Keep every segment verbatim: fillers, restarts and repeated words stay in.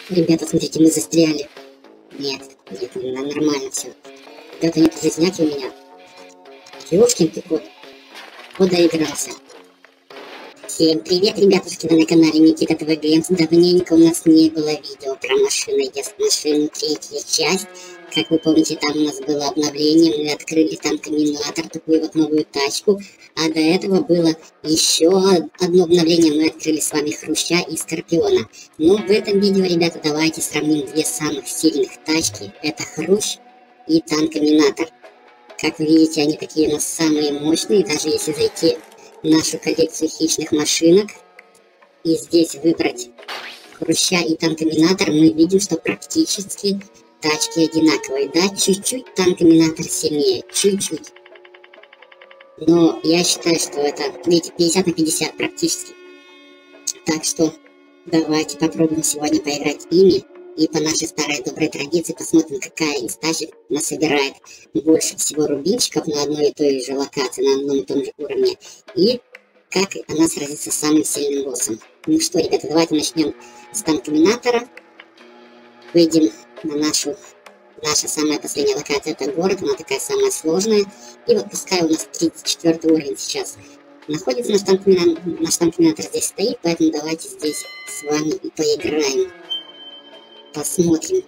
Ребята, смотрите, мы застряли. Нет, нет, нормально все. Ребята, нет жизняки у меня. Ёшкин ты кот. Вот доигрался. Всем привет, ребятушки, вы на канале Никита ТВ Геймс. Давненько у нас не было видео про машины. Ест машин, третья часть. Как вы помните, там у нас было обновление. Мы открыли там комбинатор, такую вот новую тачку. А до этого было еще одно обновление. Мы открыли с вами Хруща и Скорпиона. Но в этом видео, ребята, давайте сравним две самых сильных тачки. Это Хрущ и Танкоминатор. Как вы видите, они такие у нас самые мощные. Даже если зайти в нашу коллекцию хищных машинок и здесь выбрать Хруща и Танкоминатор, мы видим, что практически тачки одинаковые. Да, чуть-чуть Танкоминатор сильнее, чуть-чуть. Но я считаю, что это, видите, пятьдесят на пятьдесят практически. Так что давайте попробуем сегодня поиграть ими. И по нашей старой доброй традиции посмотрим, какая из тачек нас собирает больше всего рубинчиков на одной и той же локации, на одном и том же уровне. И как она сразится с самым сильным боссом. Ну что, ребята, давайте начнем с Танкоминатора. Выйдем на нашу, наша самая последняя локация, это город, она такая самая сложная. И вот пускай у нас тридцать четвёртый уровень сейчас находится, наш Танкоминатор, наш Танкоминатор здесь стоит, поэтому давайте здесь с вами и поиграем. Посмотрим,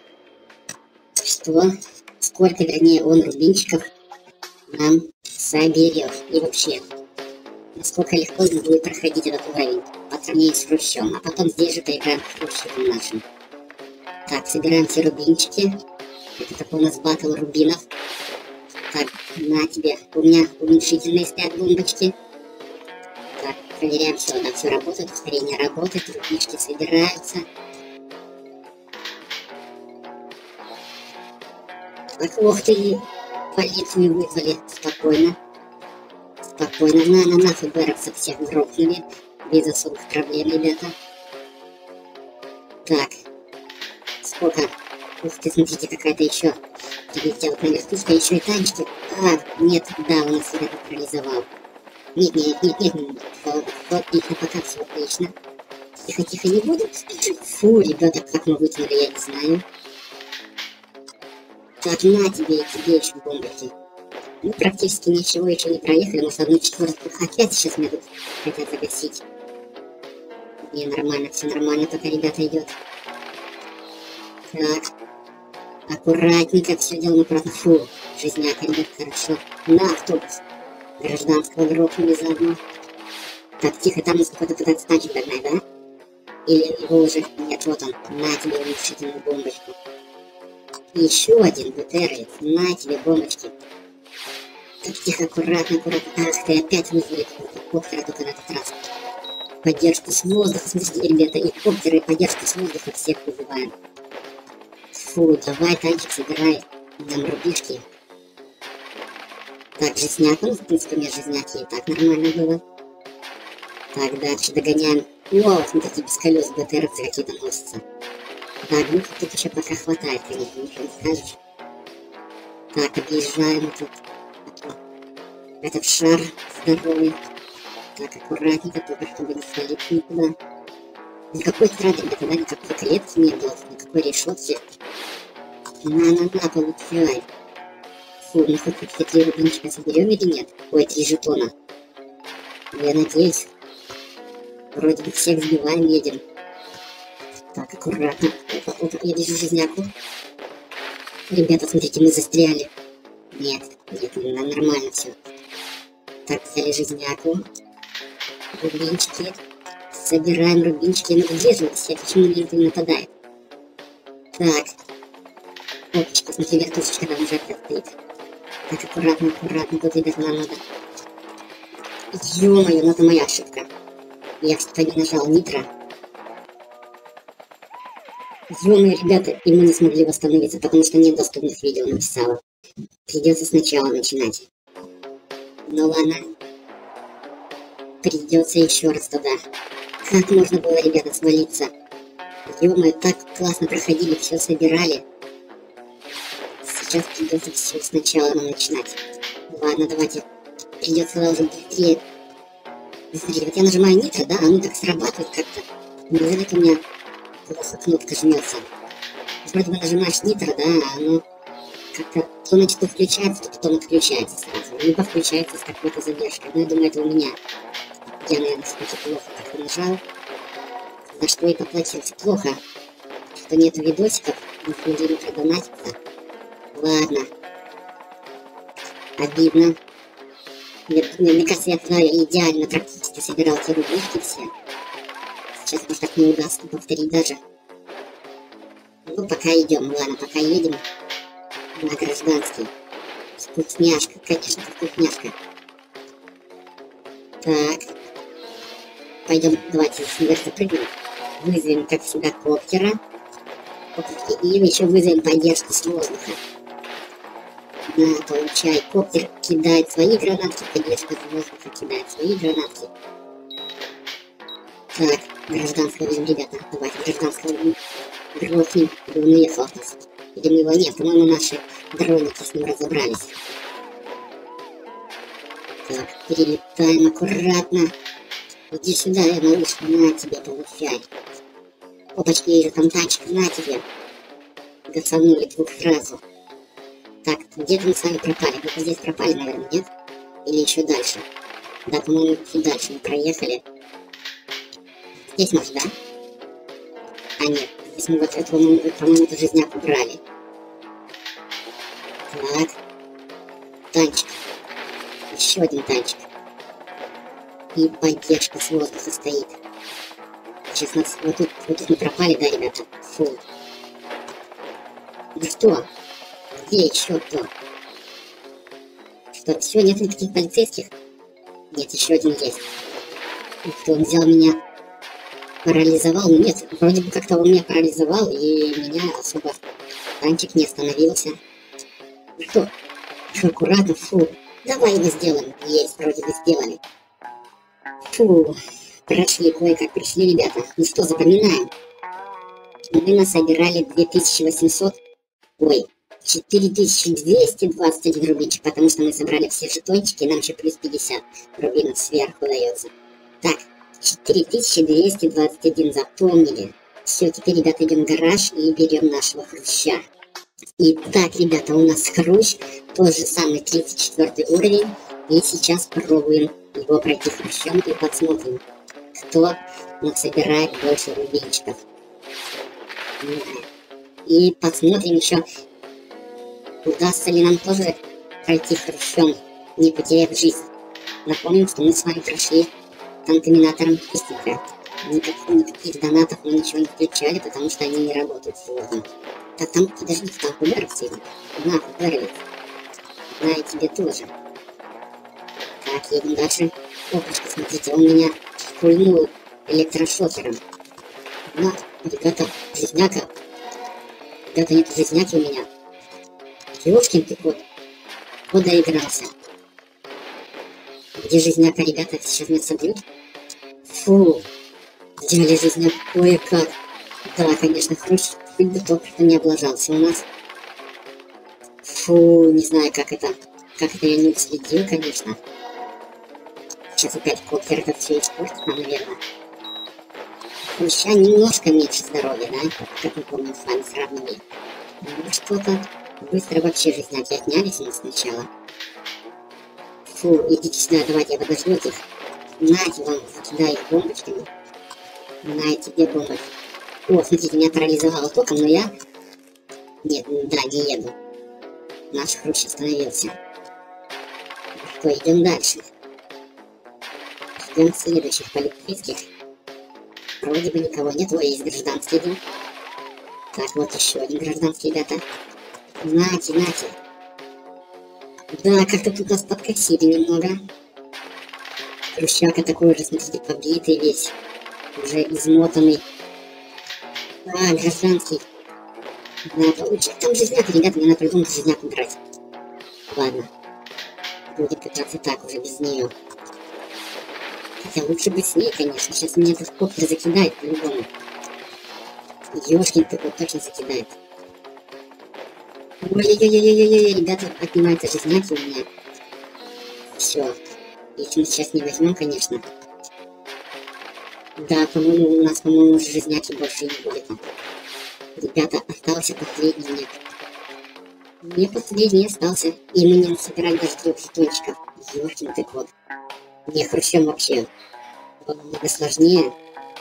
что, сколько, вернее, он рубинчиков нам соберет. И вообще, насколько легко он будет проходить этот уровень по сравнению с Хрущем. А потом здесь же поиграем с Хрущем нашим. Так, собираем все рубинчики. Это такой у нас батл рубинов. Так, на тебе. У меня уменьшительные стоят бомбочки. Так, проверяем все. Да, все работает, ускорение работает, рубинчики собираются. Так, ох ты, полицию вызвали. Спокойно. Спокойно. На, на нас ФБРовцев всех грохнули. Без особых проблем, ребята. Так. Сколько? Ух ты, смотрите, какая-то еще. Видите, вот наверху, что еще и танчики. А, нет, да, у нас ребята парализовал. Нет, нет, нет, нет, нет. Вот, отлично, пока все отлично. Тихо, тихо, не буду. Фу, ребята, как мы вытянули, я не знаю. Так, на тебе и тебе еще бомбочки. Ну, практически ничего еще не проехали, может, одну четвертую опять сейчас меня тут хотят загасить. Не, нормально, все нормально, пока ребята идет. Так, аккуратненько все делаем аккуратно. Фу, жизняка, ребят, хорошо. На автобус. Гражданского грохнули заодно. Так, тихо, там нас какой-то пытается танчик догнать, да? Или его уже... Нет, вот он. На тебе уменьшительную бомбочку. Еще один БТР, на тебе бомбочки. Так, тихо, аккуратно, аккуратно. Ах ты, опять вызвали коптера только на этот раз. Поддержку с воздуха, смотрите, ребята, и коптеры, и поддержку с воздуха всех вызываем. Фу, давай, танчик, собирай нам рубишки. Так, жизняк, ну, в принципе, у меня жизняки и так нормально было. Так, дальше догоняем. О, смотрите, без колес БТРцы какие-то носятся. Так, ну тут еще пока хватает, конечно, ничего не скажешь. Так, объезжаем тут. Этот шар здоровый. Так, аккуратненько, только чтобы не свалить никуда. Никакой страды, ребята, да, никакой клетки не было, никакой решетки. На-на-на, получай. Фу, ну хоть эти три рубинчика соберем или нет? Ой, три жетона. Я надеюсь. Вроде бы всех сбиваем, едем. Так, аккуратно. Опа, опа, я вижу жизняку. Ребята, смотрите, мы застряли. Нет, нет, нормально все. Так, взяли жизняку. Рубинчики. Собираем рубинчики. Ну где же все? Почему никто не нападает? Так. Опачка, смотри, вертушечка там уже опять стоит. Так, аккуратно, аккуратно. Тут, ребята, нам надо. Ё-моё, ну это моя ошибка. Я что-то не нажал нитро. Ё-моё, ребята, и мы не смогли восстановиться, потому что нет доступных видео написала. Придется сначала начинать. Ну ладно. Придется еще раз туда. Как можно было, ребята, свалиться? Ё-моё, так классно проходили, все собирали. Сейчас придется все сначала нам начинать. Ладно, давайте. Придется уже быстрее. Смотрите, вот я нажимаю нитро, да, оно так срабатывает как-то. Неужели у меня плохо кнопка жмется. Вроде бы нажимаешь нитро, да, а оно как-то то на что включается, то потом отключается сразу. Либо включается с какой-то задержкой. Но я думаю, это у меня. Я, наверное, все-таки плохо как-то нажал. За что и поплатился. Плохо, что нету видосиков, не могли продонатиться. Ладно. Обидно. Мне, мне кажется, я туда идеально практически собирал те рубашки все. Сейчас может так не удастся повторить даже. Ну, пока идем, ладно, пока едем на гражданский. Вкусняшка, конечно, вкусняшка. Так. Пойдем, давайте сверху запрыгнем. Вызовем, как всегда, коптера. И еще вызовем поддержку с воздуха. На, получай. Коптер кидает свои гранатки, поддержка с воздуха кидает свои гранатки. Так, гражданского везем, ребята. Давайте гражданского грохнем. Или он уехал от нас. Или мы его нет. По-моему, наши дроники с ним разобрались. Так, перелетаем аккуратно. Иди сюда, я малыш, на тебе, получай. Опачки, я вижу там танчик, на тебе. Гоцанули двух сразу. Так, где-то мы с вами пропали. Где-то здесь пропали, наверное, нет? Или еще дальше? Да, по-моему, чуть дальше мы проехали. Здесь может, да? А нет, здесь мы вот этого, по-моему, эту жизняк убрали. Так. Танчик. Еще один танчик. И поддержка с воздуха стоит. Сейчас нас вот тут, вот тут мы пропали, да, ребята? Фу. Да что? Где еще кто? Что, все, нет никаких полицейских? Нет, еще один есть. Ух ты, он взял меня, парализовал. Ну нет, вроде бы как-то он меня парализовал, и меня особо танчик не остановился. Что? Аккуратно, фу. Давай его сделаем. Есть, вроде бы сделали. Фу. Прошли, кое-как пришли, ребята. Ну что, запоминаем. Мы насобирали две тысячи восемьсот... Ой, четыре тысячи двести двадцать один рубинчик, потому что мы собрали все жетончики, и нам еще плюс пятьдесят рубинов сверху дается. Так, четыре тысячи двести двадцать один, запомнили. Все, теперь, ребята, идем в гараж и берем нашего хруща. Итак, ребята, у нас хрущ, тот же самый тридцать четвёртый уровень. И сейчас пробуем его пройти хрущом и посмотрим, кто насобирает больше рубинчиков. И посмотрим еще, удастся ли нам тоже пройти хрущом, не потеряв жизнь. Напомним, что мы с вами прошли контаминатором быстренько. Никаких, никаких донатов мы ничего не включали, потому что они не работают сегодня. Так, там, подождите, там худеров сегодня. На, худеровец. На, и тебе тоже. Так, едем дальше. Опачка, смотрите, он меня пульнул электрошокером. На, ребята, жизняка. Ребята, нет жизняки у меня. Ёшкин ты кот. Вот доигрался. Где жизняка, ребята? Сейчас меня собьют. Фу. Сделали жизняк кое-как. Да, конечно, хрущ. Хоть бы только что не облажался у нас. Фу, не знаю, как это. Как это я не уследил, конечно. Сейчас опять коптер это все испортит нам, наверное. Хруща немножко меньше здоровья, да? Как мы помним, с вами сравнили. Ну что-то быстро вообще жизняки отнялись у нас сначала. Фу, идите сюда, давайте, я подожду этих. Нате вам, закидаю их бомбочками. На тебе бомбы. О, смотрите, меня парализовало током, но я... Нет, да, не еду. Наш хрущ остановился. Что, идем дальше. Ждем следующих полицейских. Вроде бы никого нет. Ой, есть гражданский один. Так, вот еще один гражданский, ребята. Нате, нате. Да, как-то тут нас подкосили немного. Хрущака такой уже, смотрите, побитый весь. Уже измотанный. А, гражданский. Надо получить там жизняк, ребята, мне надо придумать жизняк убрать. Ладно. Будет пытаться так уже без нее. Хотя лучше бы с ней, конечно. Сейчас мне этот коптер закидает по-любому. Ёшкин ты вот точно закидает. Ой-ой-ой-ой-ой-ой, ребята, отнимаются жизняки у меня. Все. Если мы сейчас не возьмем, конечно. Да, по-моему, у нас, по-моему, жизняки больше не будет. Ребята, остался последний нет. Не последний остался. И мы не собирали даже трех жетончиков. Ёлкин ты кот. Не, Хрущем вообще намного сложнее.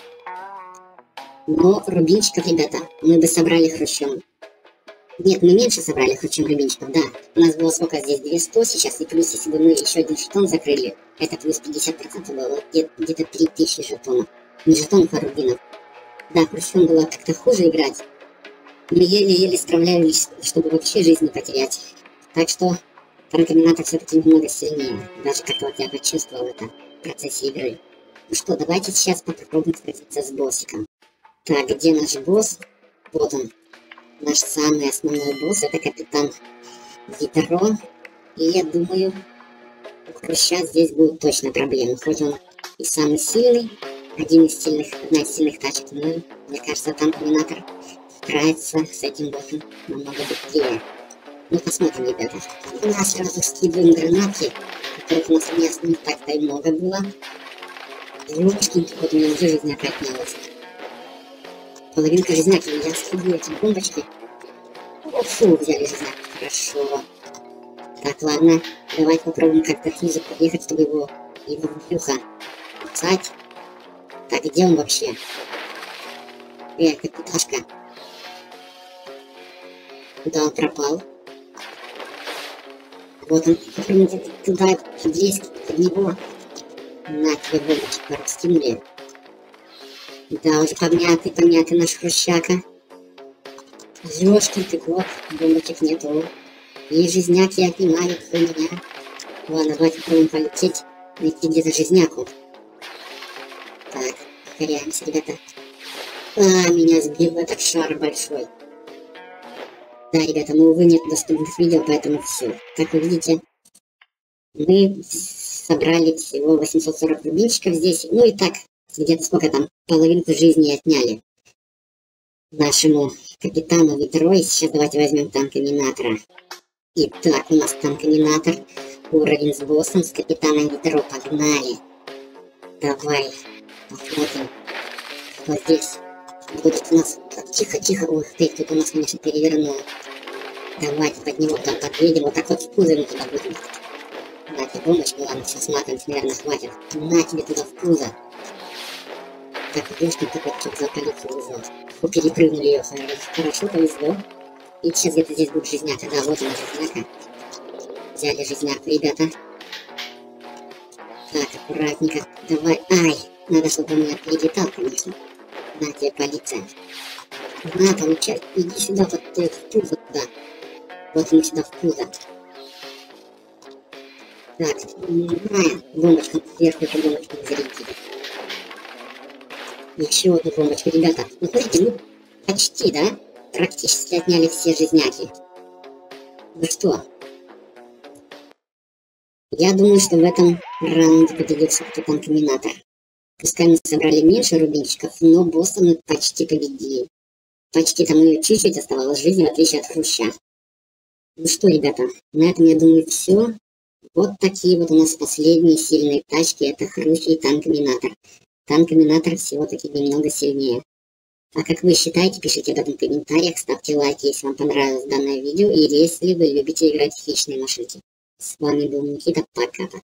Но рубинчиков, ребята, мы бы собрали Хрущем. Нет, мы меньше собрали Хрущем рубинчиков, да. У нас было сколько здесь? двести сейчас. И плюс, если бы мы еще один жетон закрыли, это плюс пятьдесят процентов было. Где-то три тысячи жетонов. Не жетонов, а рубинов. Да, Хрущем было как-то хуже играть. Мы еле-еле справлялись, чтобы вообще жизнь не потерять. Так что танкоминатор все-таки немного сильнее. Даже как-то вот я почувствовал это в процессе игры. Ну что, давайте сейчас попробуем встретиться с боссиком. Так, где наш босс? Вот он. Наш самый основной босс, это капитан Витаро. И я думаю, у Хруща здесь будет точно проблема. Хоть он и самый сильный, один из сильных, одна из сильных тачек, но мне кажется, танкоминатор справится с этим боссом намного быстрее. Ну, посмотрим, ребята. У нас сразу скидываем гранатки, которых у нас мест не так-то и много было. Ёшкин, вот у меня уже жизняка отнялась. Половинка жизняки, я скидываю эти бомбочки. О, фу, взяли жизняк, хорошо. Так, ладно, давайте попробуем как-то снизу подъехать, чтобы его, его брюха кусать. Так, где он вообще? Эй, капиташка. Куда он пропал? Вот он, попробуйте туда подлезть, под него. На тебе бомбочек пару скинули. Да, уже помятый, помятый наш Хрущака. Ёшкин ты кот, бомбочек нету. И жизняки отнимают у меня. Ладно, давайте попробуем полететь, найти где-то жизняку. Так, ускоряемся, ребята. А, меня сбил этот шар большой. Да, ребята, ну, увы, нет доступных видео, поэтому все. Как вы видите, мы собрали всего восемьсот сорок рубинчиков здесь. Ну и так, где-то сколько там, половинку жизни отняли нашему капитану Витаро. И сейчас давайте возьмем танкоминатора. Итак, у нас танкоминатор, уровень с боссом, с капитаном Витаро. Погнали. Давай, посмотрим, что здесь. Будет у нас... Тихо, тихо, ух ты, тут у нас, конечно, перевернул. Давайте под него там подъедем, вот так вот в пузо туда будем. На тебе бомбочку, ладно, сейчас матом, наверное, хватит. На тебе туда в пузо. Так, девушка такой что за полицию вызвал. Фу, перепрыгнули ее, хорошо, повезло. И сейчас где-то здесь будет жизняка, да, вот она жизняка. Взяли жизняку, ребята. Так, аккуратненько, давай, ай, надо, чтобы он меня перелетал, конечно. На тебе полиция. На, получай, иди сюда, вот ты в пузо туда. Вот ему сюда в пузо. Так, на, бомбочку, сверху эту бомбочку зарядили. Еще одну бомбочку, ребята. Ну, смотрите, мы почти, да, практически отняли все жизняки. Ну что? Я думаю, что в этом раунде победит все-таки танкоминатор. Пускай мы собрали меньше рубинчиков, но босса мы почти победили. Почти там у нее чуть-чуть оставалось жизни, в отличие от Хруща. Ну что, ребята, на этом, я думаю, все. Вот такие вот у нас последние сильные тачки. Это Хрущ и танкоминатор. Танкоминатор всего-таки немного сильнее. А как вы считаете, пишите об этом в комментариях, ставьте лайки, если вам понравилось данное видео, и если вы любите играть в хищные машинки. С вами был Никита, пока.